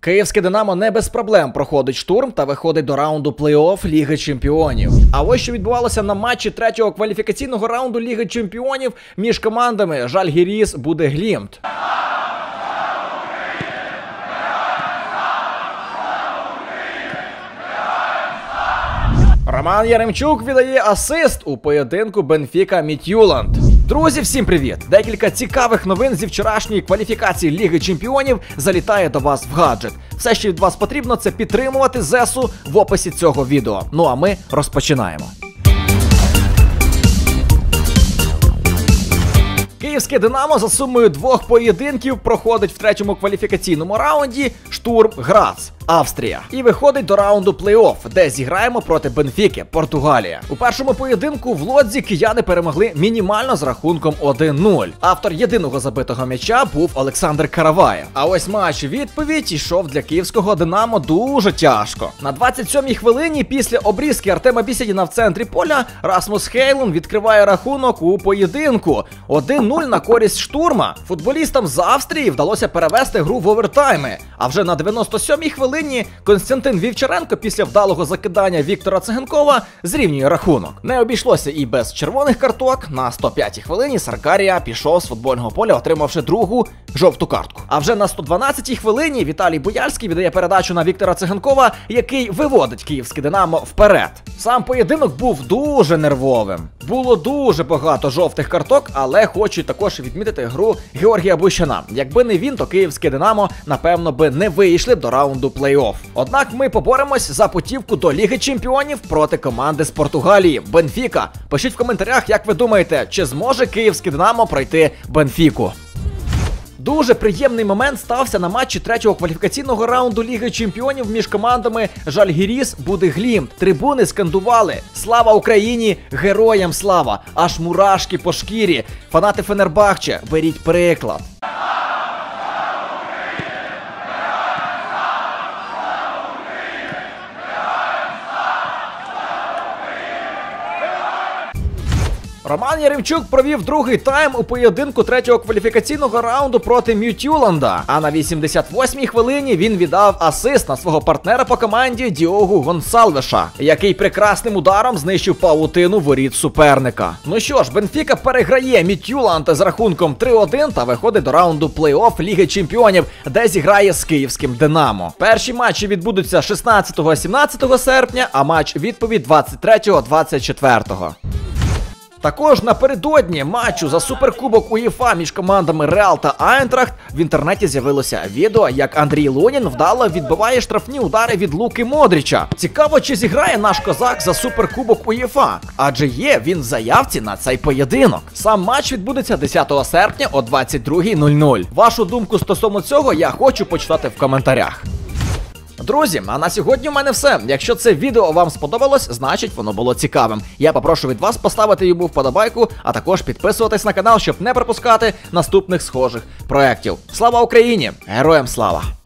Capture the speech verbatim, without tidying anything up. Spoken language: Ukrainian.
Київське Динамо не без проблем проходить штурм та виходить до раунду плей-офф Ліги Чемпіонів. А ось що відбувалося на матчі третього кваліфікаційного раунду Ліги Чемпіонів між командами Жальгіріс Будеглімт. Роман Яремчук віддає асист у поєдинку Бенфіка Мідт'юланд. Друзі, всім привіт! Декілька цікавих новин зі вчорашньої кваліфікації Ліги Чемпіонів залітає до вас в гаджет. Все, що від вас потрібно, це підтримувати ЗЕСУ в описі цього відео. Ну а ми розпочинаємо. Київське Динамо за сумою двох поєдинків проходить в третьому кваліфікаційному раунді Штурм Грац, Австрія. І виходить до раунду плей-офф, де зіграємо проти Бенфіки, Португалія. У першому поєдинку в Лодзі кияни перемогли мінімально з рахунком один нуль. Автор єдиного забитого м'яча був Олександр Караваєв. А ось матч відповідь йшов для київського Динамо дуже тяжко. На двадцять сьомій хвилині після обрізки Артема Бісєдіна в центрі поля Расмус Хейлун відкриває рахунок у поєдинку. один нуль на користь Штурма. Футболістам з Австрії вдалося перевести гру в овертайми. А вже на дев'яносто сьомій хвилині Костянтин Вівчаренко після вдалого закидання Віктора Циганкова зрівнює рахунок. Не обійшлося і без червоних карток. На сто п'ятій хвилині Саркарія пішов з футбольного поля, отримавши другу жовту картку. А вже на сто дванадцятій хвилині Віталій Буяльський віддає передачу на Віктора Циганкова, який виводить київське Динамо вперед. Сам поєдинок був дуже нервовим. Було дуже багато жовтих карток, але хочу також відмітити гру Георгія Бущана. Якби не він, то київське Динамо, напевно, би не вийшли до раунду плей-офф. Однак ми поборемось за путівку до Ліги Чемпіонів проти команди з Португалії – Бенфіка. Пишіть в коментарях, як ви думаєте, чи зможе київське Динамо пройти Бенфіку. Дуже приємний момент стався на матчі третього кваліфікаційного раунду Ліги Чемпіонів між командами Жальгіріс Будеглімт. Трибуни скандували «Слава Україні! Героям слава!» Аж мурашки по шкірі. Фанати Фенербахче, беріть приклад. Роман Яремчук провів другий тайм у поєдинку третього кваліфікаційного раунду проти Мідт'юланда. А на вісімдесят восьмій хвилині він віддав асист на свого партнера по команді Діогу Гонсалвеша, який прекрасним ударом знищив павутину воріт суперника. Ну що ж, Бенфіка переграє Мідт'юланд з рахунком три один та виходить до раунду плей-офф Ліги Чемпіонів, де зіграє з київським Динамо. Перші матчі відбудуться шістнадцятого-сімнадцятого серпня, а матч відповідь двадцять третього - двадцять четвертого. Також напередодні матчу за суперкубок УЄФА між командами Реал та Айнтрахт в інтернеті з'явилося відео, як Андрій Лунін вдало відбиває штрафні удари від Луки Модріча. Цікаво, чи зіграє наш козак за суперкубок УЄФА, адже є він в заявці на цей поєдинок. Сам матч відбудеться десятого серпня о двадцять другій нуль нуль. Вашу думку стосовно цього я хочу почитати в коментарях. Друзі, а на сьогодні у мене все. Якщо це відео вам сподобалось, значить воно було цікавим. Я попрошу від вас поставити йому вподобайку, а також підписуватись на канал, щоб не пропускати наступних схожих проєктів. Слава Україні! Героям слава!